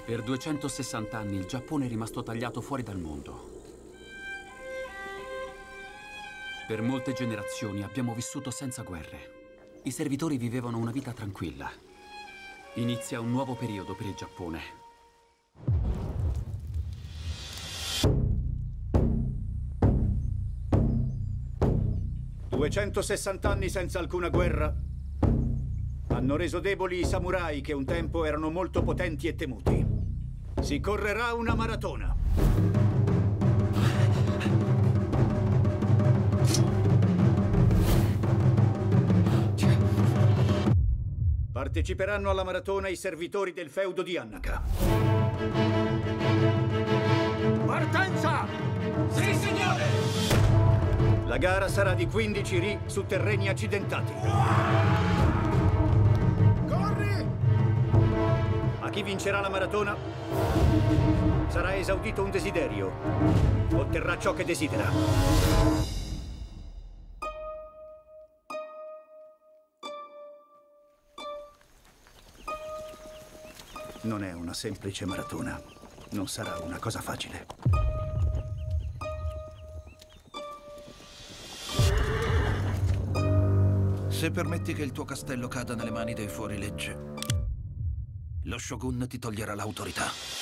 Per 260 anni il Giappone è rimasto tagliato fuori dal mondo. Per molte generazioni abbiamo vissuto senza guerre. I servitori vivevano una vita tranquilla. Inizia un nuovo periodo per il Giappone. «260 anni senza alcuna guerra hanno reso deboli i samurai che un tempo erano molto potenti e temuti. Si correrà una maratona. Parteciperanno alla maratona i servitori del feudo di Annaka. Partenza! Sì, signore! La gara sarà di 15 ri su terreni accidentati. Corri! A chi vincerà la maratona sarà esaudito un desiderio. Otterrà ciò che desidera. Non è una semplice maratona. Non sarà una cosa facile. Se permetti che il tuo castello cada nelle mani dei fuorilegge, lo shogun ti toglierà l'autorità.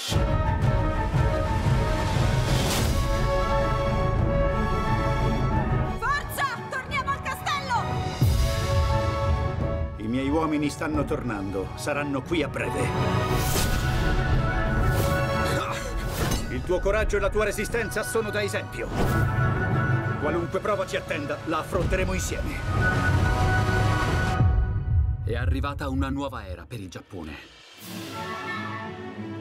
Forza! Torniamo al castello! I miei uomini stanno tornando. Saranno qui a breve. Il tuo coraggio e la tua resistenza sono da esempio. Qualunque prova ci attenda, la affronteremo insieme. È arrivata una nuova era per il Giappone.